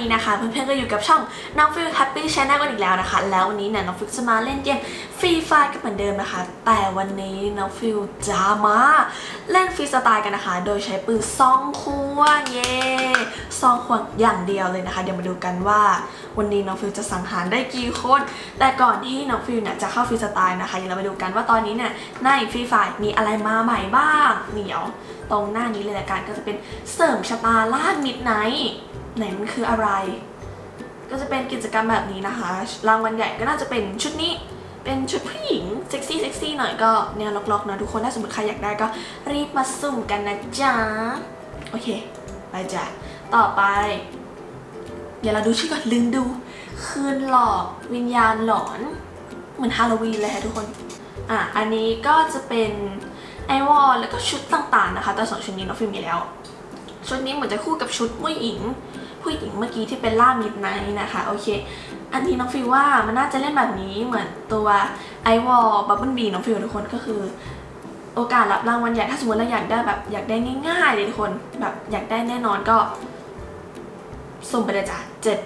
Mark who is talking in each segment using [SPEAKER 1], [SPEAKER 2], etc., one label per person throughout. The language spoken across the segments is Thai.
[SPEAKER 1] นี้นะคะเพื่อนๆก็อยู่กับช่องน้องฟิลแฮปปี้ชาแนลกันอีกแล้วนะคะแล้ววันนี้เนี่ยน้องฟิลจะมาเล่นเกมฟรีไฟร์ก็เหมือนเดิมนะคะแต่วันนี้น้องฟิลจะมาเล่นฟรีสไตล์กันนะคะโดยใช้ปืนซองควงเย่ซองควงอย่างเดียวเลยนะคะเดี๋ยวมาดูกันว่าวันนี้น้องฟิลจะสังหารได้กี่คนแต่ก่อนที่น้องฟิลเนี่ยจะเข้าฟรีสไตล์นะคะเดี๋ยวเรามาดูกันว่าตอนนี้เนี่ยในฟรีไฟร์มีอะไรมาใหม่บ้างเดี๋ยวตรงหน้านี้เลยละกันก็จะเป็นเสริมชะตาล่ามิดไนท์ไหนมันคืออะไรก็จะเป็นกิจกรรมแบบนี้นะคะรางวัลใหญ่ก็น่าจะเป็นชุดนี้เป็นชุดผู้หญิงเซ็กซี่หน่อยก็แนวล็อกๆนะทุกคนถ้าสมมติใครอยากได้ก็รีบมาสุ่มกันนะจ๊ะโอเคไปจ้ะต่อไปเดี๋ยวเราดูชื่อก่อนลืมดูคืนหลอกวิญญาณหลอนเหมือนฮาโลวีนเลยค่ะทุกคนอันนี้ก็จะเป็นไอวอลแล้วก็ชุดต่างๆนะคะแต่2ชุดนี้น้องฟิล์มมีแล้วชุดนี้เหมือนจะคู่กับชุดผู้หญิงเมื่อกี้ที่เป็นล่ามิดไนท์นะคะโอเคอันนี้น้องฟิลว่ามันน่าจะเล่นแบบนี้เหมือนตัวไอวอลบับเบิ้ลบีน้องฟิลทุกคนก็คือโอกาสรับรางวัลใหญ่ถ้าสมมติเราอยากได้แบบอยากได้ง่ายๆเลยทุกคนแบบอยากได้แน่นอนก็สุ่มไปเลยจ้ะ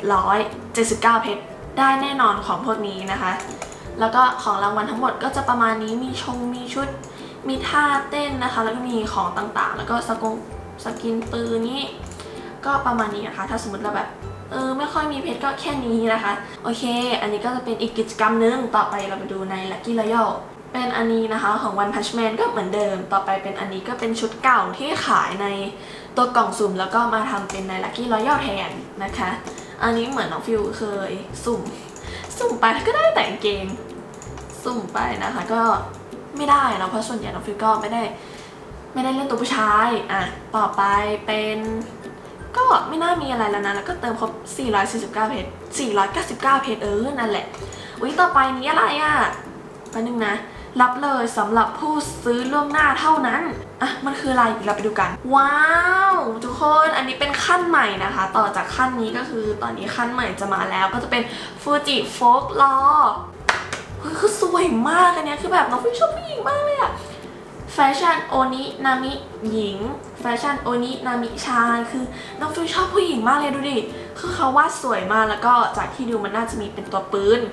[SPEAKER 1] 779เพชรได้แน่นอนของพวกนี้นะคะแล้วก็ของรางวัลทั้งหมดก็จะประมาณนี้มีชุดมีท่าเต้นนะคะแล้วก็มีของต่างๆแล้วก็สกินปืนนี้ก็ประมาณนี้นะคะถ้าสมมติเราแบบไม่ค่อยมีเพชรก็แค่นี้นะคะโอเคอันนี้ก็จะเป็นอีกกิจกรรมนึงต่อไปเราไปดูใน Lucky Royale เป็นอันนี้นะคะของ One Punch Man ก็เหมือนเดิมต่อไปเป็นอันนี้ก็เป็นชุดเก่าที่ขายในตัวกล่องสุ่มแล้วก็มาทำเป็นใน Lucky Royale แทนนะคะอันนี้เหมือนน้องฟิวเคยสุ่มไปก็ได้แต่งเกงสุ่มไปนะคะก็ไม่ได้เนาะเพราะส่วนใหญ่น้องฟิวก็ไม่ได้เล่นตัวผู้ชายต่อไปเป็นก็ไม่น่ามีอะไรแล้วนะแล้วก็เติมครบ449เพชร499เพชรนั่นแหละต่อไปนี้อะไรแป๊บนึงนะรับเลยสำหรับผู้ซื้อล่วงหน้าเท่านั้นมันคืออะไรเราไปดูกันว้าวทุกคนอันนี้เป็นขั้นใหม่นะคะต่อจากขั้นนี้ก็คือตอนนี้ขั้นใหม่จะมาแล้วก็จะเป็นฟูจิโฟล์คลอร์คือสวยมากอันนี้คือแบบน้องฟิวชอบผู้หญิงมากเลยแฟชั่นโอนินามิหญิงแฟชั่นโอนินามิชายคือน้องฟิวชอบผู้หญิงมากเลยดูดิคือเขาวาดสวยมากแล้วก็จากที่ดูมันน่าจะมีเป็นตัวปืน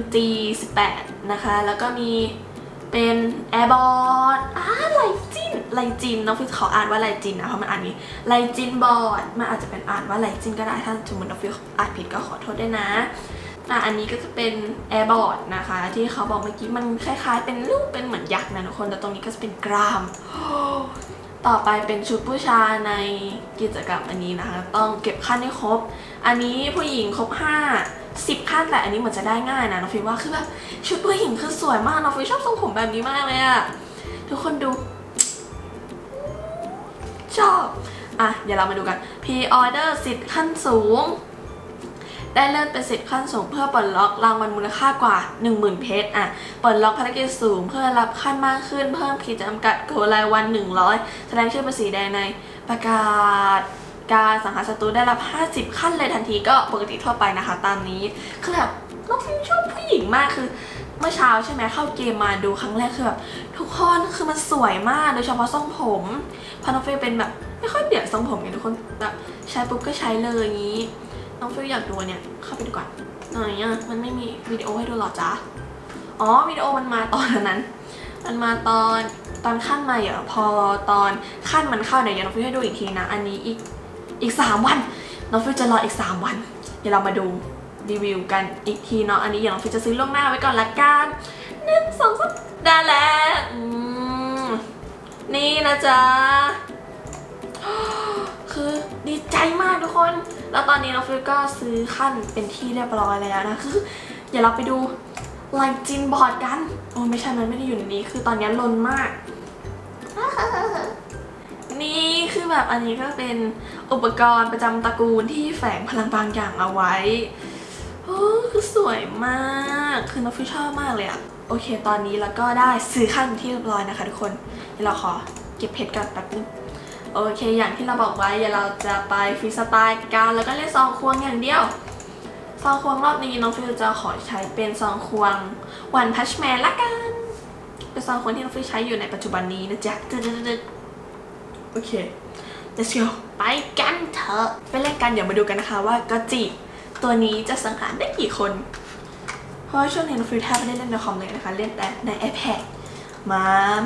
[SPEAKER 1] G18 นะคะแล้วก็มีเป็นแอร์บอลไลจินน้องฟิวขออ่านว่าไลจินนะเพราะมันอ่านนี้ไลจินบอลมันอาจจะเป็นอ่านว่าไลจินก็ได้ถ้าสมมติน้องฟิวอ่านผิดก็ขอโทษด้วยนะอันนี้ก็จะเป็นแอร์บอร์ดนะคะที่เขาบอกเมื่อกี้มันคล้ายๆเป็นรูปเป็นเหมือนยักษ์นะทุกคนแต่ตรงนี้ก็จะเป็นกรามต่อไปเป็นชุดผู้ชายในกิจกรรมอันนี้นะคะต้องเก็บขั้นให้ครบอันนี้ผู้หญิงครบ10ขั้นแต่อันนี้เหมือนจะได้ง่ายนะน้องฟิวว่าคือแบบชุดผู้หญิงคือสวยมากน้องฟิวชอบทรงผมแบบนี้มากเลยทุกคนดูชอบเดี๋ยวเรามาดูกันพรีออเดอร์สิทธิ์ขั้นสูงได้เลื่อนเป็นสิทธิ์ขั้นสูงเพื่อปลดล็อกรางวัลมูลค่ากว่า 10,000 เพชรปลดล็อกภารกิจสูงเพื่อรับขั้นมากขึ้นเพิ่มขีดจำกัดโกรายวัน100แสดงชื่อเป็นสีแดงในประกาศการสังหารศัตรูได้รับ50ขั้นเลยทันทีก็ปกติทั่วไปนะคะตามนี้คือแบบน้องฟิวชอบผู้หญิงมากคือเมื่อเช้าใช่ไหมเข้าเกมมาดูครั้งแรกคือแบบทุกคนคือมันสวยมากโดยเฉพาะทรงผมเพราะน้องฟิวเป็นแบบไม่ค่อยเปลี่ยนทรงผมไงทุกคนแบบใช้ปุ๊บก็ใช้เลยอย่างนี้น้องฟิวอยากดูเนี่ยเข้าไปดูก่อนหน่อยมันไม่มีวิดีโอให้ดูหรอจ๊ะวิดีโอมันมาตอนนั้นมันมาตอนขั้นมาพอตอนขั้นมันเข้าเดี๋ยวน้องฟิวให้ดูอีกทีนะอันนี้อีก3 วันน้องฟิวจะรออีก3 วันเดี๋ยวเรามาดูรีวิวกันอีกทีเนาะอันนี้อย่างน้องฟิวจะซื้อล่วงหน้าไว้ก่อนละกัน1 2 3ได้แล้วนี่นะจ๊ะคือดีใจมากทุกคนแล้วตอนนี้น้องฟิวก็ซื้อขั้นเป็นที่เรียบร้อยแล้วนะคือเดี๋ยวเราไปดูไลจินบอร์ดกันไม่ใช่มันไม่ได้อยู่ในนี้คือตอนนี้ลนมากนี่คือแบบอันนี้ก็เป็นอุปกรณ์ประจำตระกูลที่แฝงพลังบางอย่างเอาไว้คือสวยมากคือน้องฟิวชอบมากเลยโอเคตอนนี้แล้วก็ได้ซื้อขั้นที่เรียบร้อยนะคะทุกคนเดี๋ยวเราขอเก็บเพชรกันแป๊บนึงโอเคอย่างที่เราบอกไว้เดี๋ยวเราจะไปฟรีสไตล์กันแล้วก็เล่นซองควงอย่างเดียวซองควงรอบนี้น้องฟิวจะขอใช้เป็นซองควง One Punch Man ละกันเป็นซองควงที่น้องฟิวใช้อยู่ในปัจจุบันนี้นะจ๊ะโอเค let's go ไปกันเถอะไปเล่นกันเดี๋ยวมาดูกันนะคะว่ากอจิตัวนี้จะสังหารได้กี่คนเพราะช่วงนี้น้องฟิวแทบไม่ได้เล่นในคอมเลยนะคะเล่นแต่ใน iPad มา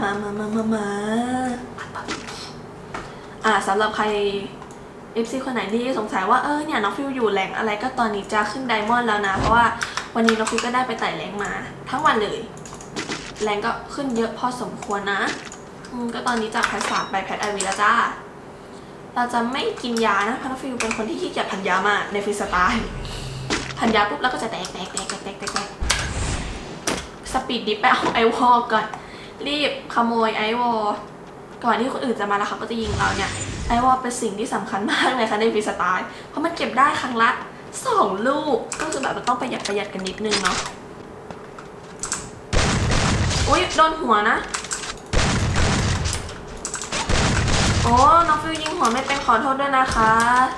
[SPEAKER 1] สำหรับใคร FC คนไหนที่สงสัยว่าเนี่ยน้องฟิวอยู่แรงอะไรก็ตอนนี้จะขึ้นไดมอนด์แล้วนะเพราะว่าวันนี้น้องฟิวก็ได้ไปไต่แรงมาทั้งวันเลยแรงก็ขึ้นเยอะพอสมควรนะก็ตอนนี้จากแพท3ไปแพทไอวีแล้วจ้าเราจะไม่กินยานะเพราะน้องฟิวเป็นคนที่ขี้เกียจพันยามากในฟรีสไตล์พันยาปุ๊บแล้วก็จะแตกสปีดดิฟไปเอาไอวอลก่อนรีบขโมยไอวอลก่อนที่คนอื่นจะมาแล้วเขาก็จะยิงเราเนี่ยไอวอลเป็นสิ่งที่สำคัญมากเลยค่ะในฟรีสไตล์เพราะมันเก็บได้ครั้งละ2 ลูกก็คือแบบมันต้องประหยัดกันนิดนึงเนาะอุ้ยโดนหัวนะโอ้น้องฟิวยิงหัวไม่เป็นขอโทษด้วยนะคะ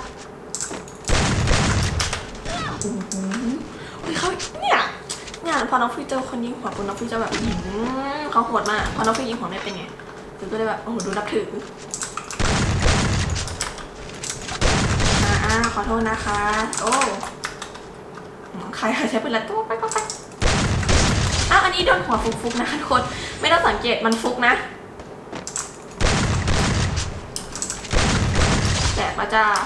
[SPEAKER 1] อุ้ยเขาเนี่ยพอน้องฟิวเจอคนยิงหัวปุ๊บน้องฟิวจะแบบเขาโหดมากพอน้องฟิวยิงหัวไม่เป็นไงฟิวก็เลยแบบโอ้โหดูนับถือขอโทษนะคะโอ้ใครใช้ปืนแล้วตัวไปอันนี้โดนหัวฟุกนะคะทุกคนไม่ต้องสังเกตมันฟุกนะแตกมาจ้า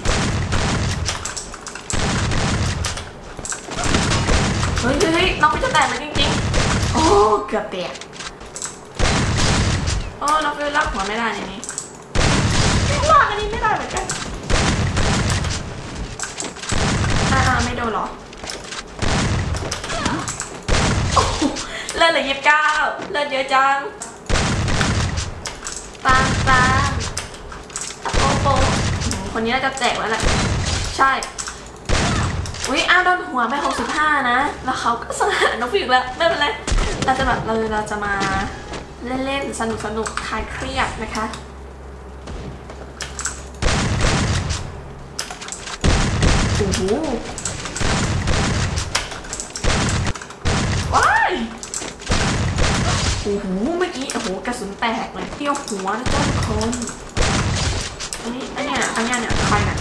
[SPEAKER 1] เฮ้ยน้องฟิวจะแตกเลยจริงๆโอ้เกือบแตกโอ้น้องฟิวลากหัวไม่ได้ในนี้ลากอันนี้ไม่ได้เหมือนกันไม่โดนหรอเลือดเหลือ29เลือดเยอะจังตามโป๊คนนี้น่าจะแตกแล้วแหละใช่อุ้ยโดนหัวไป65นะแล้วเขาก็สังหารน้องฟิวแล้วไม่เป็นไรเราจะมาเล่นสนุกคลายเครียดนะคะโอ้โหโอ้โหเมื่อกี้โอ้โหกระสุนแตกเลยเที่ยวหัวนะเจ้าทุกคนอันนี้เนี่ยใครน่ะ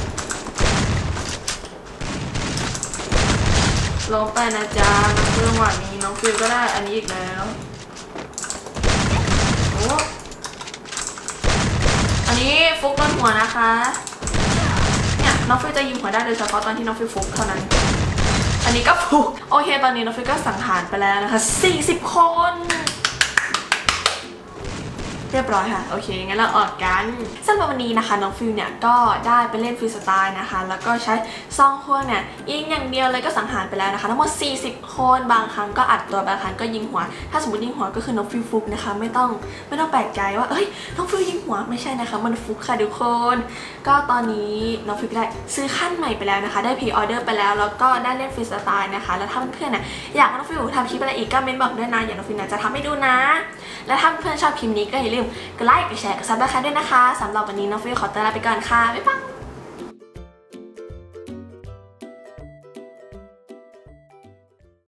[SPEAKER 1] ลงไปนะจ๊ะน้องฟิววันนี้น้องฟิวก็ได้อันนี้อีกแล้วโอ้อันนี้ฟุกโดนหัวนะคะเนี่ยน้องฟิวจะยิงหัวได้โดยเฉพาะตอนที่น้องฟิวฟุกเท่านั้นอันนี้ก็ฟุกโอเคตอนนี้น้องฟิวก็สังหารไปแล้วนะคะ40 คนเรียบร้อยค่ะโอเคงั้นเราออกกันสำหรับวันนี้นะคะน้องฟิวเนี่ยก็ได้ไปเล่นฟรีสไตล์นะคะแล้วก็ใช้ซองควงเนี่ยยิงอย่างเดียวเลยก็สังหารไปแล้วนะคะทั้งหมด40 คนบางครั้งก็อัดตัวบางครั้งก็ยิงหัวถ้าสมมติยิงหัวก็คือน้องฟิวฟุกนะคะไม่ต้องแปลกใจว่าน้องฟิวยิงหัวไม่ใช่นะคะมันฟุกค่ะทุกคนก็ตอนนี้น้องฟิวได้ซื้อขั้นใหม่ไปแล้วนะคะได้พรีออเดอร์ไปแล้วก็ได้เล่นฟรีสไตล์นะคะแล้วถ้าเพื่อนๆเนี่ยอยากให้น้องฟิวทำคลิปอะไรอีกก็เมนบอกด้วยนะอย่างน้องฟิวจะทำให้ดูนะและถ้าเพื่อนชอบคลิปนี้ก็อย่าลืมกดไลค์กดแชร์กดซับสไครบ์ด้วยนะคะสำหรับวันนี้น้องฟิวขอตัวลาไปก่อนค่ะบ๊ายบาย